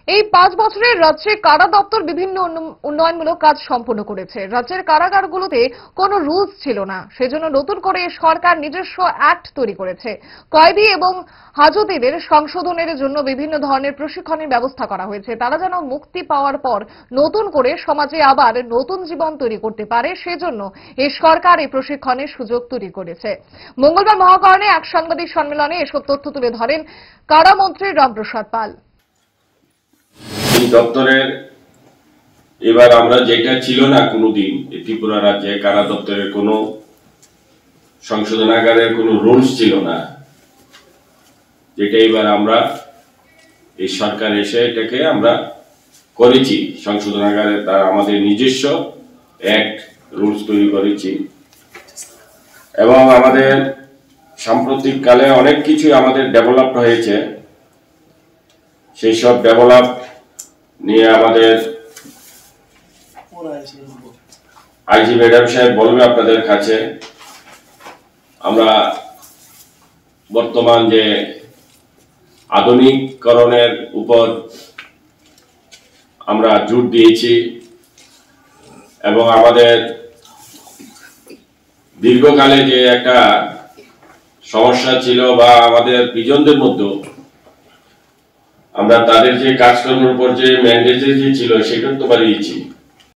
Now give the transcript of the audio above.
এই 5 বছরে রাজ্যে কারা দপ্তর বিভিন্ন উন্নয়নমূলক কাজ সম্পন্ন করেছে। রাজ্যের কারাগারগুলোতে কোনো রুলস ছিল না, সেজন্য নতুন করে সরকার নিজস্ব অ্যাক্ট তৈরি করেছে। কয়েদি এবং হাজতীদের সংশোধনের জন্য বিভিন্ন ধরনের প্রশিক্ষণের ব্যবস্থা করা হয়েছে। তারা যেন মুক্তি পাওয়ার পর নতুন করে সমাজে আবার নতুন জীবন তৈরি করতে পারে, সেজন্য এই সরকার এই প্রশিক্ষণের সুযোগ তৈরি করেছে। মঙ্গলবার মহাকরণে এক সাংবাদিক সম্মেলনে এসব তথ্য তুলে ধরেন কারামন্ত্রী রামপ্রসাদ পাল। দপ্তরের এবার আমরা যেটা ছিল না কোনোদিন ত্রিপুরা রাজ্যে কারা দপ্তরের কোনো সংশোধনাগারের কোনো রুলস ছিল না, যেটা এবার আমরা এই সরকার এসে এটাকে আমরা করেছি সংশোধনাগারে। তার আমাদের নিজস্ব অ্যাক্ট রুলস তৈরি করেছি এবং আমাদের সাম্প্রতিক কালে অনেক কিছু আমাদের ডেভেলপ হয়েছে। সেই সব ডেভেলপ নিয়ে আমাদের আইজি ম্যাডাম সাহেব বলবে আপনাদের কাছে। আমরা বর্তমান যে আধুনিকরণের উপর আমরা জোর দিয়েছি এবং আমাদের দীর্ঘকালে যে একটা সমস্যা ছিল বা আমাদের প্রিজনদের মধ্যে আমরা তাদের যে কাজকর্মের উপর যে ম্যান্ডেট যে ছিল সেটা তো বাড়িয়েছি।